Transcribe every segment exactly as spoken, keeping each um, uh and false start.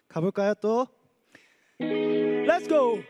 가볼까요 또? Let's go!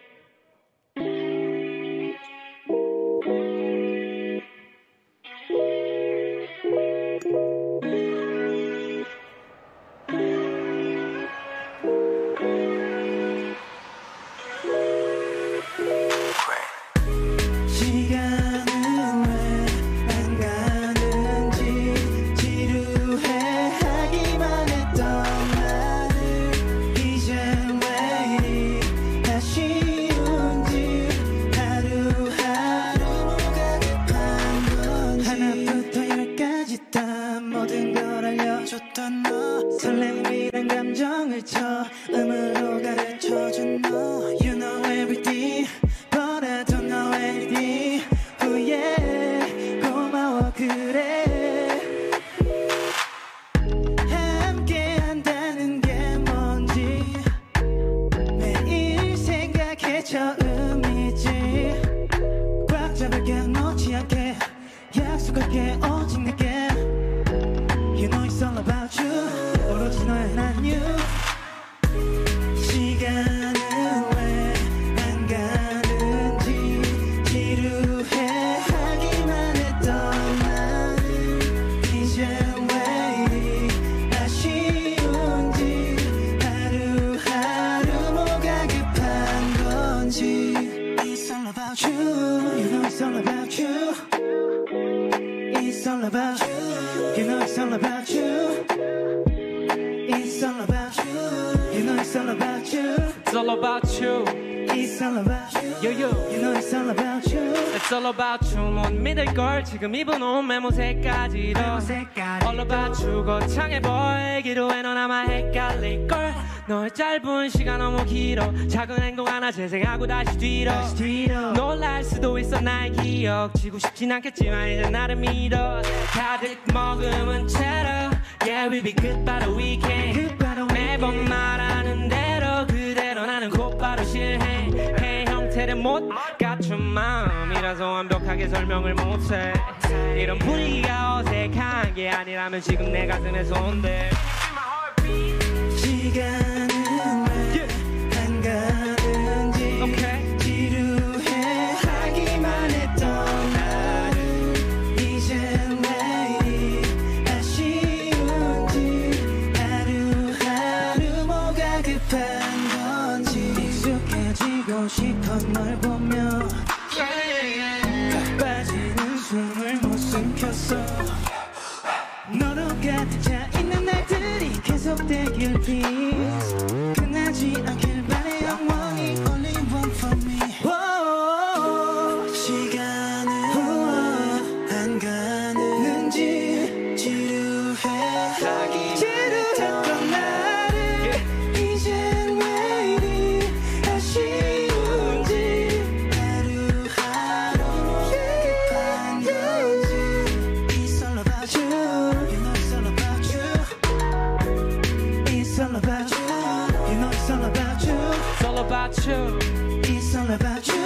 줬던 너 설렘이란 감정을 처음으로 가르쳐준 너 You know everything but I don't know anything Oh yeah 고마워 그래 함께 한다는 게 뭔지 매일 생각해 처음이지 꽉 잡을게 놓지 않게 약속할게 오직 내게 You know it's all about you 오로지 너야 난 you 시간은 왜 안 가는지 지루해 하기만 했던 나는 이제 왜 이리 아쉬운지 하루하루 뭐가 급한 건지 It's all about you You know it's all about you It's all about you You know it's all about you It's all about you You know it's all about you It's all about you It's all about you Yo yo You know it's all about you It's all about you 못 믿을걸 지금 입은 옷 메모색까지도 All about you 거창해 보이기로 해 넌 아마 헷갈릴걸 너의 짧은 시간 너무 길어 작은 행동 하나 재생하고 다시 뒤로, 다시 뒤로. 놀랄 수도 있어 나의 기억 지고 싶진 않겠지만 이제 나를 믿어 가득 머금은 채로 Yeah we be good by the weekend 매번 말하는 대로 그대로 나는 곧바로 실행해 형태를 못 갖춘 마음이라서 완벽하게 설명을 못해 이런 분위기가 어색한 게 아니라면 지금 내 가슴에 손대 시간은 왜 안 가는지 okay. 지루해 하기만 했던 나는 이제 왜 이리 아쉬운지 하루하루 뭐가 급한 건지 익숙해지고 싶어 널 보며 각 빠지는 숨을 못 숨겼어 너로 가득 차 있는 날들이 계속되길 please 끝나지 않길 바래 영원히 only one for me oh, 시간은 안 가는지 지루해 지루했던 나를 이젠 왜 이리 아쉬운지 하루하루 급한 건지 It's all about you You know it's all about you It's all about you You know it's all about you It's all about you It's all about you